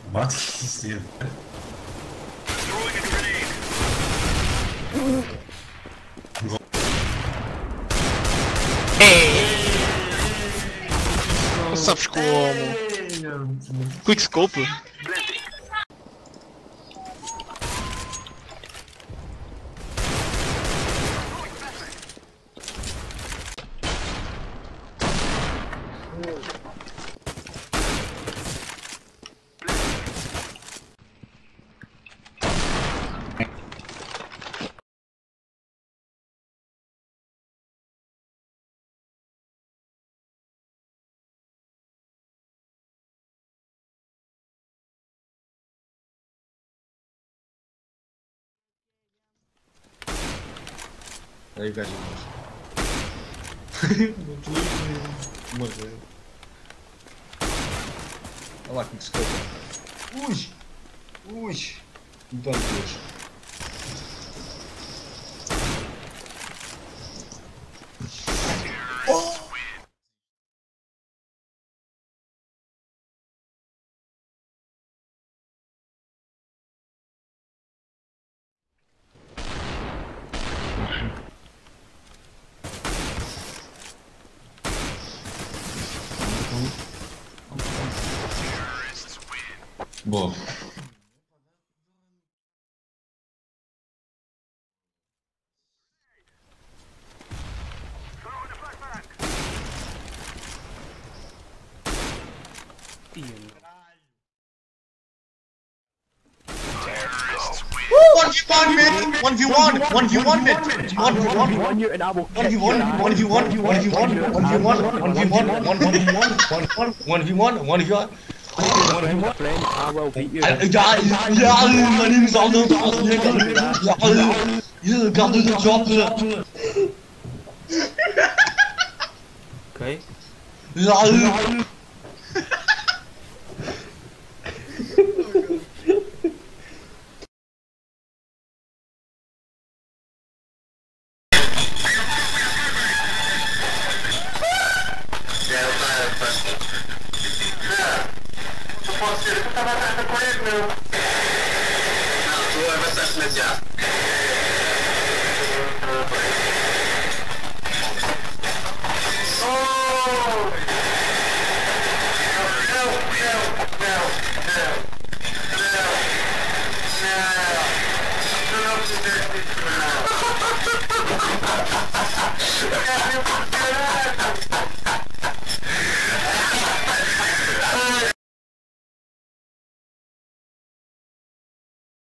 Bate cedo. Não sabes como? Quickscope? Aí o gajo morreu. Olha lá que desculpa. Ui! Então Deus. Boa. One v one, one v one, mate. One v one, one v one, one v one, one v one, one v one, one v one, one v one, one v one, one v one. Friend, I will beat you. Ja, my name is Aldo. Ja, got the job. Okay. Ja. Pode ser, eu tava atrás da corrente, meu.